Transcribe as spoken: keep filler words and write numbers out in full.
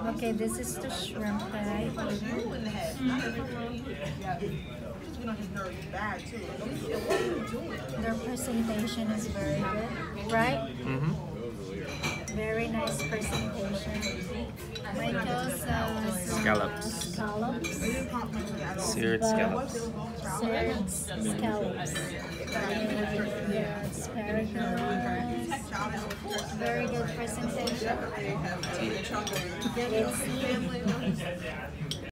Okay, this is the shrimp that I eat. Their presentation is very good, right? Mm-hmm. Very nice presentation. Michael's uh, Scallops. scallops. Seared scallops. Seared scallops. Yeah, asparagus. Very good presentation. Let's see.